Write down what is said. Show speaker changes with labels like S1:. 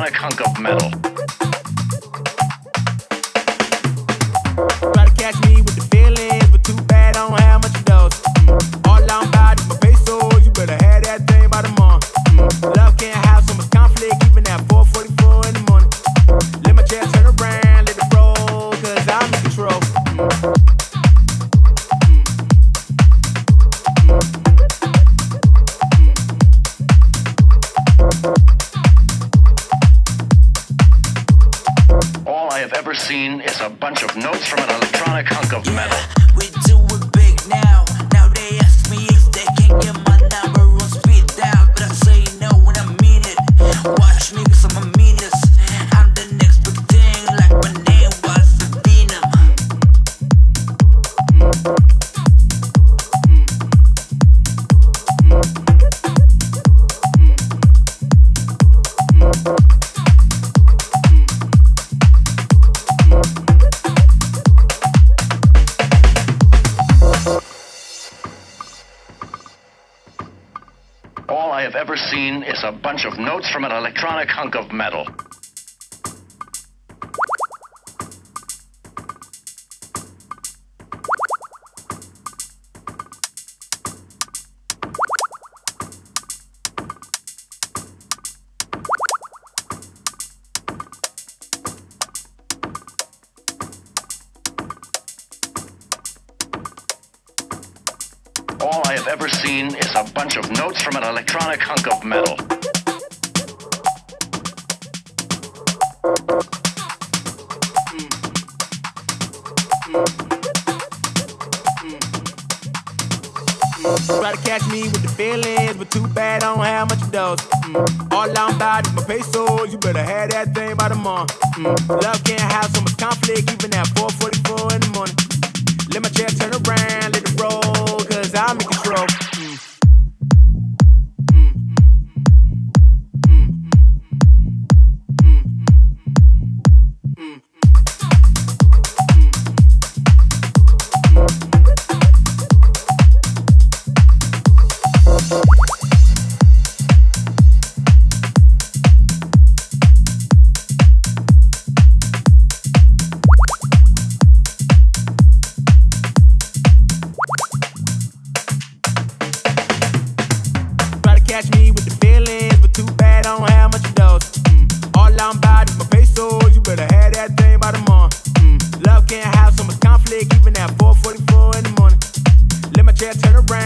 S1: electronic hunk of metal.
S2: Try to catch me with the feelings, but too bad I don't have much of those. All I'm about is my pesos, you better have that thing by the month. Love can't have so much conflict, even at 4:44 in the morning. Let my chair turn around, let it roll, cause I'm in control.
S1: All I have ever seen is a bunch of notes from an electronic hunk of metal.
S3: We do it big now. Now they ask me if they can get my number on speed dial, but I say no when I mean it. Watch me cause I'm a meanest. I'm the next big thing, like my name was Venom.
S1: All I have ever seen is a bunch of notes from an electronic hunk of metal. All I have ever seen is a bunch of notes from an electronic hunk of metal.
S2: Try to catch me with the feelings, but too bad I don't have much of those. All I'm about is my pesos, you better have that thing by the month. Love can't have so much conflict, even at 4:44 in the morning. Let my chair turn around, let it roll, cause I'm in control. Catch me with the feelings, but too bad I don't have much of those. All I'm about is my pesos, you better have that thing by the month. Love can't have so much conflict, even at 4:44 in the morning. Let my chair turn around.